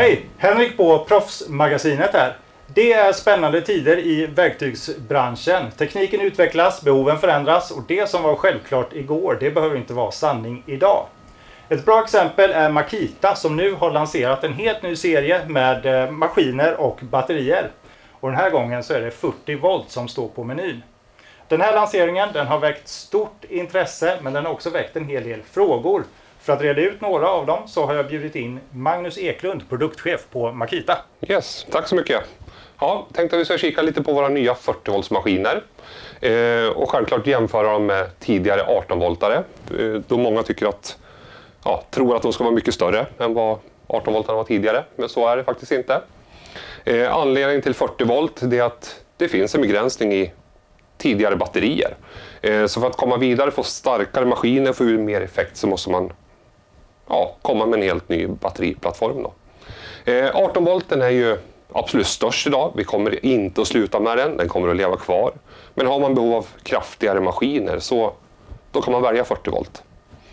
Hej! Henrik på Proffsmagasinet här. Det är spännande tider i verktygsbranschen. Tekniken utvecklas, behoven förändras och det som var självklart igår, det behöver inte vara sanning idag. Ett bra exempel är Makita som nu har lanserat en helt ny serie med maskiner och batterier. Och den här gången så är det 40 volt som står på menyn. Den här lanseringen den har väckt stort intresse, men den har också väckt en hel del frågor. För att reda ut några av dem så har jag bjudit in Magnus Eklund, produktchef på Makita. Yes, tack så mycket. Ja, tänkte att vi ska kika lite på våra nya 40-voltsmaskiner. Och självklart jämföra dem med tidigare 18-voltare. Då många tycker att, tror att de ska vara mycket större än vad 18-voltarna var tidigare. Men så är det faktiskt inte. Anledningen till 40 volt det är att det finns en begränsning i tidigare batterier. Så för att komma vidare, få starkare maskiner och få ut mer effekt så måste man komma med en helt ny batteriplattform. 18 volten är ju absolut störst idag. Vi kommer inte att sluta med den. Den kommer att leva kvar. Men har man behov av kraftigare maskiner så då kan man välja 40 volt.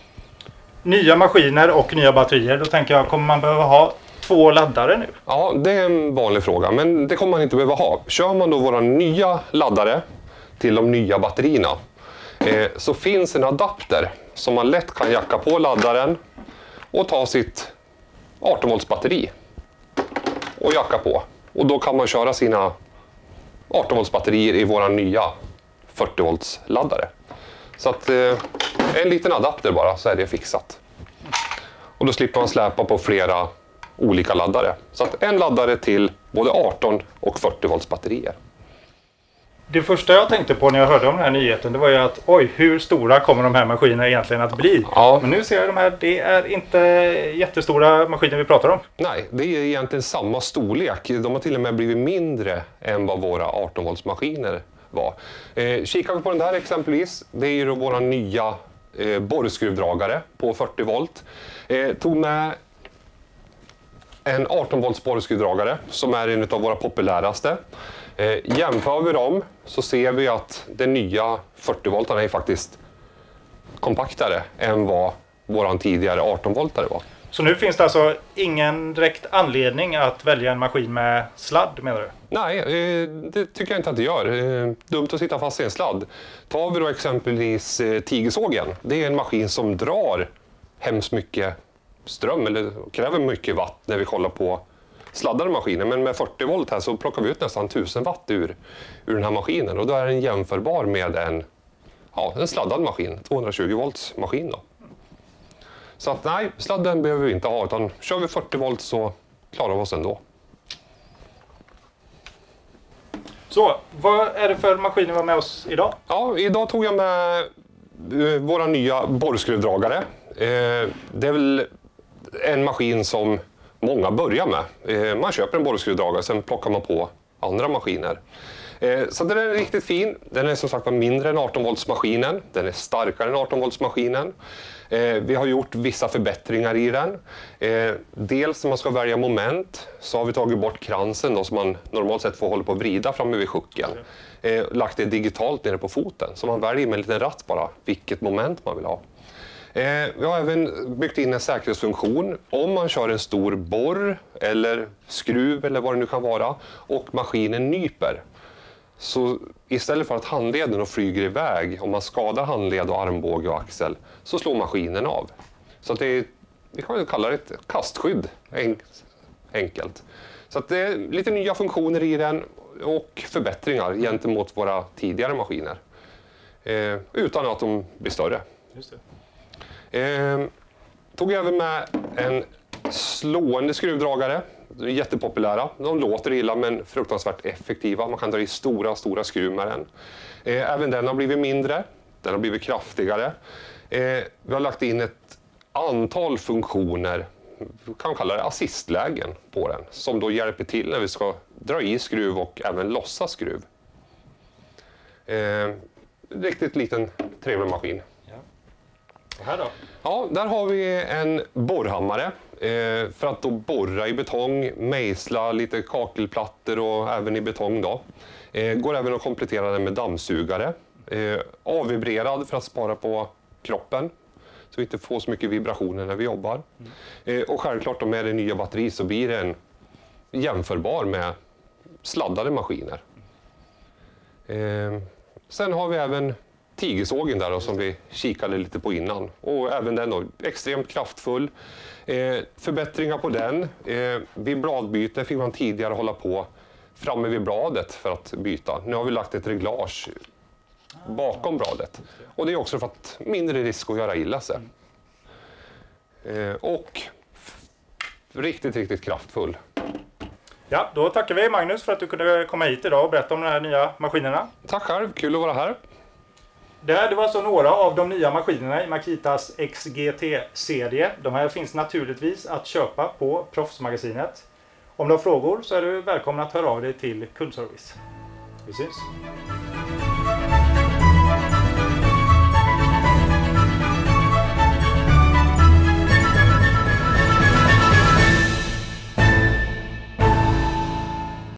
Nya maskiner och nya batterier, då tänker jag, kommer man behöva ha 2 laddare nu? Ja, det är en vanlig fråga, men det kommer man inte behöva ha. Kör man då våra nya laddare till de nya batterierna så finns en adapter som man lätt kan jacka på laddaren och ta sitt 18 volts batteri och jacka på. Och då kan man köra sina 18 volts batterier i våra nya 40 volts laddare. Så att en liten adapter bara så är det fixat. Och då slipper man släpa på flera olika laddare. Så att en laddare till både 18 och 40 volts batterier. Det första jag tänkte på när jag hörde om den här nyheten, det var ju att hur stora kommer de här maskinerna egentligen att bli? Ja. Men nu ser jag de här, det är inte jättestora maskiner vi pratar om. Nej, det är egentligen samma storlek. De har till och med blivit mindre än vad våra 18 volts maskiner var. Kikar vi på den där exempelvis, det är ju då våra nya borrskruvdragare på 40 volt. Tog med en 18 volts borrskruvdragare som är en av våra populäraste. Jämför vi dem så ser vi att den nya 40-voltarna är faktiskt kompaktare än vad våran tidigare 18-voltare var. Så nu finns det alltså ingen direkt anledning att välja en maskin med sladd, menar du? Nej, det tycker jag inte att det gör. Dumt att sitta fast i en sladd. Tar vi då exempelvis tigersågen. Det är en maskin som drar hemskt mycket ström eller kräver mycket watt när vi kollar på sladdade maskiner, men med 40 volt här så plockar vi ut nästan 1000 watt ur den här maskinen och då är den jämförbar med en sladdad maskin, 220 volts maskin då. Så att nej, sladden behöver vi inte ha, utan kör vi 40 volt så klarar vi oss ändå. Så, vad är det för maskiner vi har med oss idag? Ja, idag tog jag med våra nya borrskruvdragare. Det är väl en maskin som många börjar med. Man köper en borrskruvdragare, sen plockar man på andra maskiner. Så den är riktigt fin. Den är som sagt mindre än 18 volts maskinen. Den är starkare än 18 volts maskinen. Vi har gjort vissa förbättringar i den. Dels när man ska välja moment så har vi tagit bort kransen då, som man normalt sett får hålla på att vrida framme vid sjucken. Lagt det digitalt nere på foten så man väljer med en liten ratt bara vilket moment man vill ha. Vi har även byggt in en säkerhetsfunktion om man kör en stor borr eller skruv eller vad det nu kan vara och maskinen nyper. Så istället för att handleden flyger iväg, om man skadar handled och armbåge och axel, så slår maskinen av. Så att det är, vi kan kalla det ett kastskydd, enkelt. Så att det är lite nya funktioner i den och förbättringar gentemot våra tidigare maskiner. Utan att de blir större. Just det. Tog även med en slående skruvdragare. De är jättepopulära. De låter illa men fruktansvärt effektiva. Man kan dra i stora skruv med den. Även den har blivit mindre. Den har blivit kraftigare. Vi har lagt in ett antal funktioner, vi kan kalla det assistlägen på den, som då hjälper till när vi ska dra i skruv och även lossa skruv. Riktigt liten trevlig maskin. Och här då? Ja, där har vi en borrhammare för att då borra i betong, mejsla lite kakelplattor och även i betong då. Går även att komplettera den med dammsugare. Avvibrerad för att spara på kroppen. så vi inte får så mycket vibrationer när vi jobbar. Och självklart med det nya batteri så blir den jämförbar med sladdade maskiner. Sen har vi även tigersågen där då, som vi kikade lite på innan. Och även den då, extremt kraftfull. Förbättringar på den. Vid bladbyte fick man tidigare hålla på framme vid bladet för att byta. Nu har vi lagt ett reglage bakom bladet. Och det är också för att mindre risk att göra illa sig. Och riktigt kraftfull. Ja, då tackar vi Magnus för att du kunde komma hit idag och berätta om de här nya maskinerna. Tack själv, kul att vara här. Det var så några av de nya maskinerna i Makitas XGT-serie. De här finns naturligtvis att köpa på Proffsmagasinet. Om du har frågor så är du välkommen att höra av dig till kundservice. Vi syns!